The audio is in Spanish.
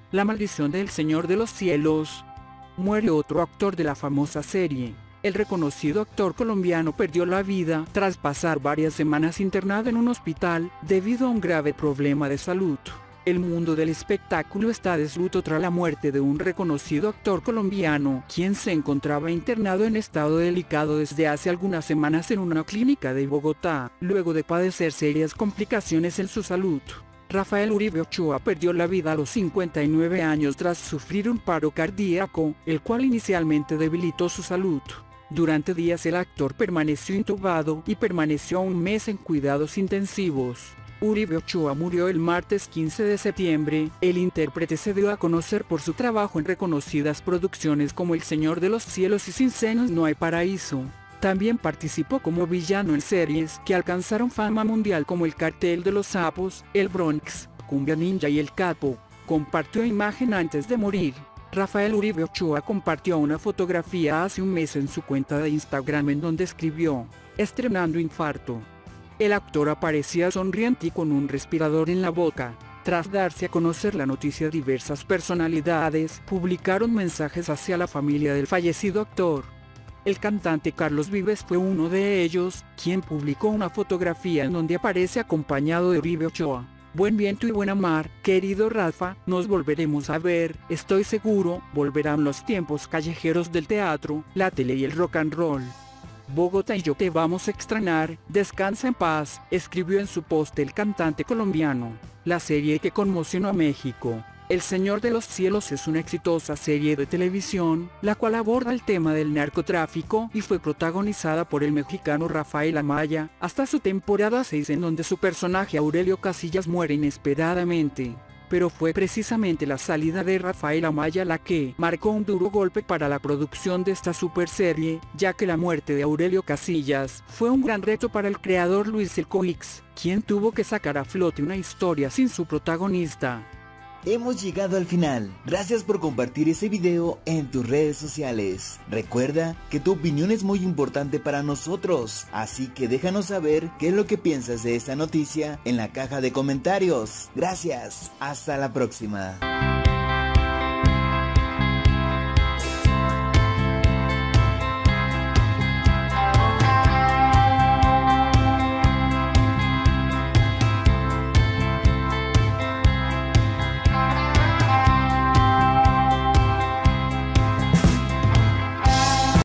La maldición del Señor de los Cielos. Muere otro actor de la famosa serie. El reconocido actor colombiano perdió la vida tras pasar varias semanas internado en un hospital debido a un grave problema de salud. El mundo del espectáculo está de luto tras la muerte de un reconocido actor colombiano, quien se encontraba internado en estado delicado desde hace algunas semanas en una clínica de Bogotá, luego de padecer serias complicaciones en su salud. Rafael Uribe Ochoa perdió la vida a los 59 años tras sufrir un paro cardíaco, el cual inicialmente debilitó su salud. Durante días el actor permaneció intubado y permaneció un mes en cuidados intensivos. Uribe Ochoa murió el martes 15 de septiembre. El intérprete se dio a conocer por su trabajo en reconocidas producciones como El Señor de los Cielos y Sin Senos No Hay Paraíso. También participó como villano en series que alcanzaron fama mundial como El Cartel de los Sapos, El Bronx, Cumbia Ninja y El Capo. Compartió imagen antes de morir. Rafael Uribe Ochoa compartió una fotografía hace un mes en su cuenta de Instagram en donde escribió: "Estrenando infarto". El actor aparecía sonriente y con un respirador en la boca. Tras darse a conocer la noticia, diversas personalidades publicaron mensajes hacia la familia del fallecido actor. El cantante Carlos Vives fue uno de ellos, quien publicó una fotografía en donde aparece acompañado de Uribe Ochoa. "Buen viento y buena mar, querido Rafa, nos volveremos a ver, estoy seguro, volverán los tiempos callejeros del teatro, la tele y el rock and roll. Bogotá y yo te vamos a extrañar, descansa en paz", escribió en su post el cantante colombiano. La serie que conmocionó a México, El Señor de los Cielos, es una exitosa serie de televisión, la cual aborda el tema del narcotráfico y fue protagonizada por el mexicano Rafael Amaya, hasta su temporada 6 en donde su personaje Aurelio Casillas muere inesperadamente. Pero fue precisamente la salida de Rafael Amaya la que marcó un duro golpe para la producción de esta super serie, ya que la muerte de Aurelio Casillas fue un gran reto para el creador Luis El Coix, quien tuvo que sacar a flote una historia sin su protagonista. Hemos llegado al final. Gracias por compartir ese video en tus redes sociales. Recuerda que tu opinión es muy importante para nosotros, así que déjanos saber qué es lo que piensas de esta noticia en la caja de comentarios. Gracias, hasta la próxima.